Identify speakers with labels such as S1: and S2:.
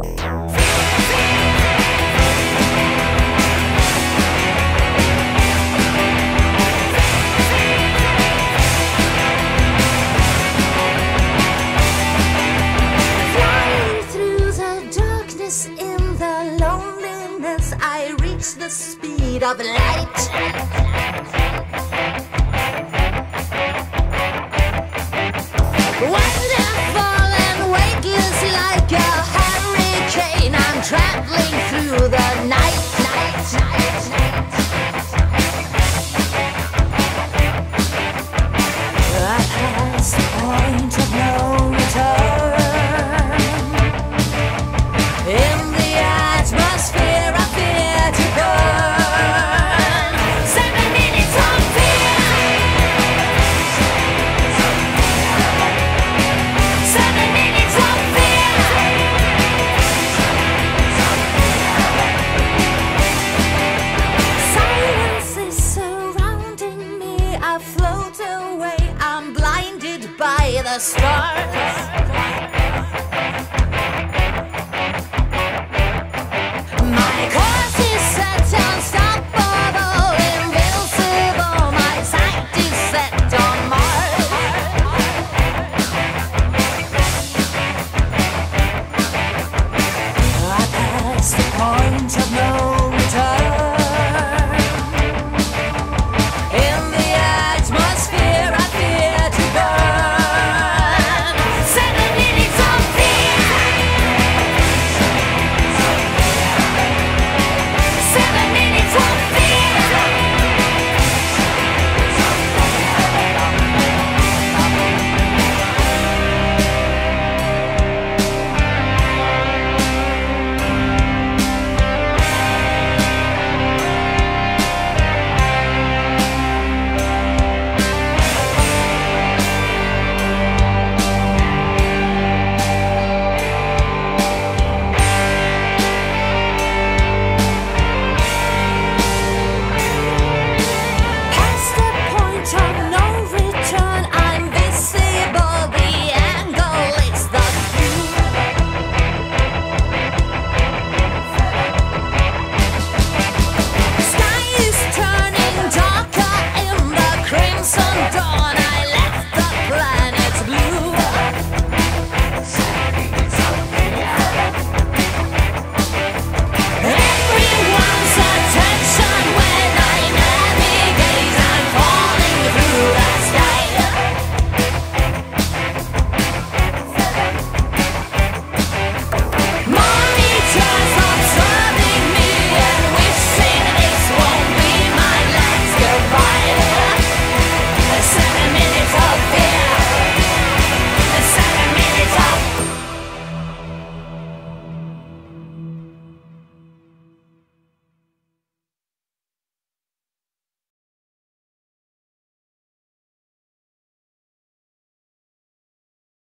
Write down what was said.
S1: In the loneliness, I reach the speed of light. Wonderful and weightless like a hurricane, I'm traveling through the night. At past point of no return. In the atmosphere, I fear to burn. 7 minutes of fear. 7 minutes of fear. Silence is surrounding me. I float away. I'm blinded by the stars.